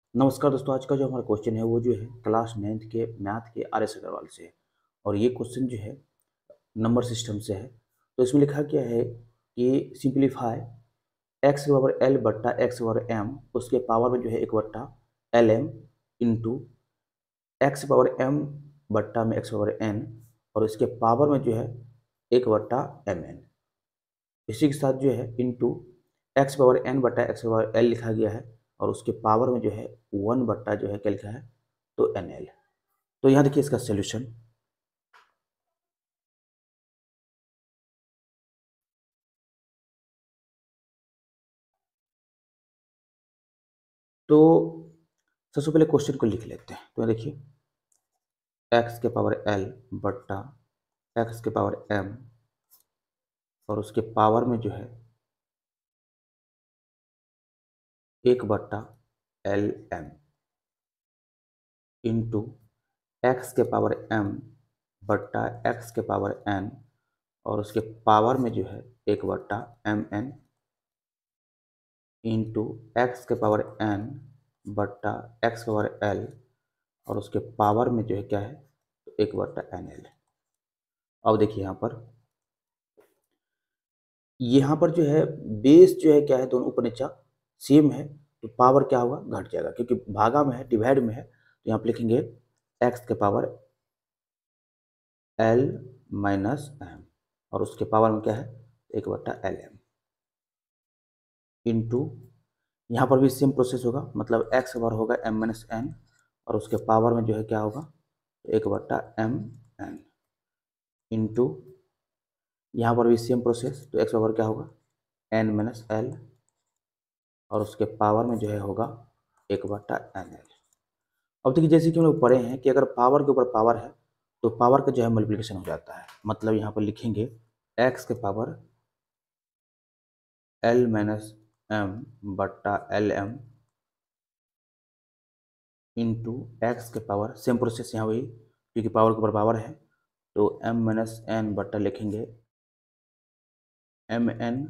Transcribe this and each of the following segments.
नमस्कार दोस्तों, आज का जो हमारा क्वेश्चन है वो जो है क्लास 9th के मैथ के आर एस अग्रवाल से है। और ये क्वेश्चन जो है नंबर सिस्टम से है। तो इसमें लिखा क्या है कि सिंप्लीफाई एक्स के पावर एल बट्टा एक्स के पावर एम, उसके पावर में जो है एक बट्टा l m into x power m बट्टा में एक्स पावर एन, और इसके पावर में जो है एक बट्टा एम एन। इसी के साथ जो है इंटू एक्स पावर एन बट्टा एक्स पावर एल लिखा गया है, और उसके पावर में जो है वन बट्टा जो है क्या लिखा है, तो एन एल। तो यहाँ देखिए इसका सोल्यूशन। तो सबसे पहले क्वेश्चन को लिख लेते हैं। तो देखिए एक्स के पावर एल बट्टा एक्स के पावर एम, और उसके पावर में जो है एक बट्टा एल एम इंटू एक्स के पावर एम बट्टा एक्स के पावर एन, और उसके पावर में जो है एक बट्टा एम एन इंटू एक्स के पावर एन बट्टा एक्स पावर एल, और उसके पावर में जो है क्या है, तो एक बट्टा एन एल। अब देखिए यहाँ पर जो है बेस जो है क्या है, दोनों ऊपर नीचा सेम है, तो पावर क्या होगा, घट जाएगा, क्योंकि भागा में है, डिवाइड में है। तो यहाँ पे लिखेंगे एक्स के पावर एल माइनस एम, और उसके पावर में क्या है, एक बट्टा एल एम इंटू, यहाँ पर भी सेम प्रोसेस होगा, मतलब एक्स पावर होगा एम माइनस एन, और उसके पावर में जो है क्या होगा, एक बट्टा एम एन इंटू, यहाँ पर भी सेम प्रोसेस, तो एक्स पावर क्या होगा एन माइनस एल, और उसके पावर में जो है होगा एक बट्टा एन एल। अब देखिए जैसे कि हम लोग पढ़े हैं कि अगर पावर के ऊपर पावर है तो पावर का जो है मल्टीप्लिकेशन हो जाता है। मतलब यहाँ पर लिखेंगे एक्स के पावर एल माइनस एम बट्टा एल एम इंटू एक्स के पावर, सेम प्रोसेस यहाँ वही, क्योंकि पावर के ऊपर पावर है, तो एम माइनस एन बट्टा लिखेंगे एम एन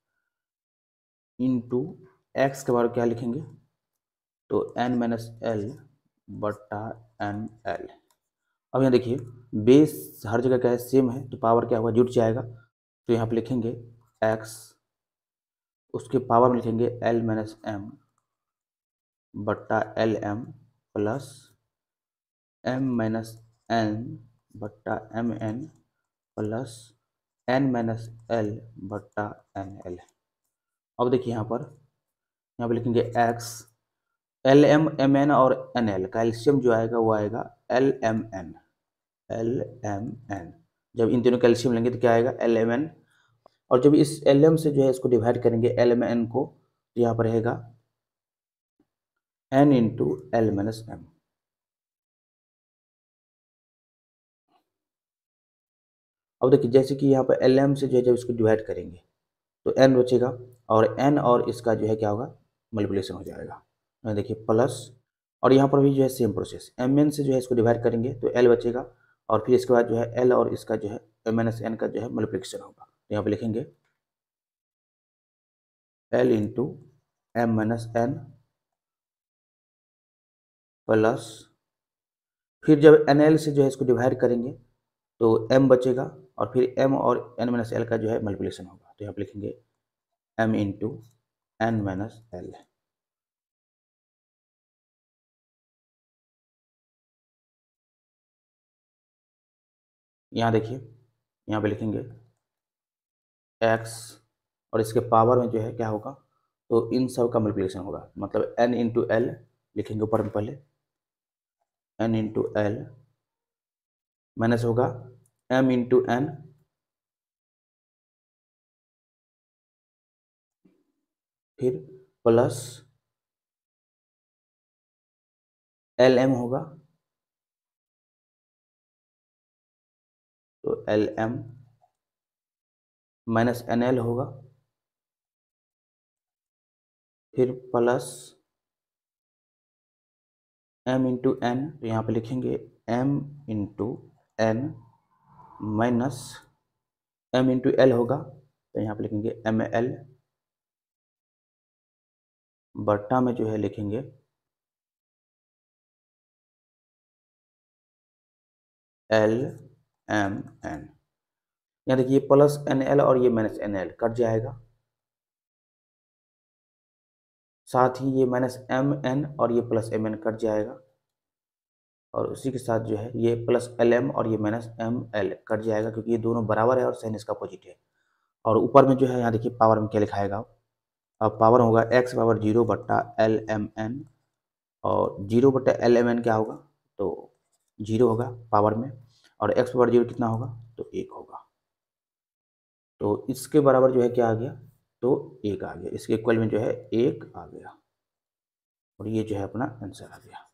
इंटू एक्स के पावर क्या लिखेंगे, तो एन माइनस एल बट्टा एन एल। अब यहाँ देखिए बेस हर जगह क्या है, सेम है, तो पावर क्या होगा, जुट जाएगा। तो यहाँ पे लिखेंगे एक्स, उसके पावर में लिखेंगे एल माइनस एम बट्टा l m plus m minus n बट्टा m n plus n minus l बट्टा एन एल। अब देखिए यहाँ पर लिखेंगे x, l m m n और एन एल का एलसीएम जो आएगा वो आएगा l m n, l m n. जब इन तीनों का एलसीएम लेंगे तो क्या आएगा, एल एम एन। और जब इस एल एम से जो है इसको डिवाइड करेंगे एल एम एन को, तो यहाँ पर रहेगा n into l minus m. अब देखिए जैसे कि यहाँ पर एल एम से जो है जब इसको डिवाइड करेंगे तो एन बचेगा, और एन और इसका जो है क्या होगा, मल्टीप्लिकेशन हो जाएगा। यहाँ देखिए प्लस, और यहाँ पर भी जो है सेम प्रोसेस, एम एन से जो है इसको डिवाइड करेंगे तो एल बचेगा, और फिर इसके बाद जो है एल और इसका जो है एम एन एस एन का जो है मल्टीप्लिकेशन होगा। तो यहाँ पे लिखेंगे l into m minus n plus, फिर जब एन एल से जो है इसको डिवाइड करेंगे तो एम बचेगा, और फिर एम और एन माइनस एल का जो है मल्टीप्लिकेशन होगा। तो यहाँ पे लिखेंगे m into n minus l. यहाँ देखिए यहाँ पे लिखेंगे एक्स, और इसके पावर में जो है क्या होगा, तो इन सब का मल्टीप्लिकेशन होगा, मतलब एन इंटू एल लिखेंगे ऊपर में पहले, एन इंटू एल माइनस होगा एम इंटू एन, फिर प्लस एल एम होगा, तो l m minus n l होगा, फिर प्लस एम इंटू एन, तो यहाँ पे लिखेंगे m into n minus m into l होगा, तो यहाँ पे लिखेंगे एम एल बट्टा में जो है लिखेंगे एल एम एन। यहाँ देखिए प्लस एन एल और ये माइनस एन एल कट जाएगा, साथ ही ये माइनस एम एन और ये प्लस एम एन कट जाएगा, और उसी के साथ जो है ये प्लस एल एम और ये माइनस एम एल कट जाएगा, क्योंकि ये दोनों बराबर है और साइन इसका अपोजिट है। और ऊपर में जो है यहाँ देखिए पावर में क्या लिखाएगा, अब पावर होगा एक्स पावर 0 बट्टा एल एम एन, और 0 बट्टा एल एम एन क्या होगा, तो 0 होगा पावर में, और एक्स पावर 0 कितना होगा, तो 1 होगा। तो इसके बराबर जो है क्या आ गया, तो 1 आ गया, इसके इक्वल में जो है 1 आ गया, और ये जो है अपना आंसर आ गया।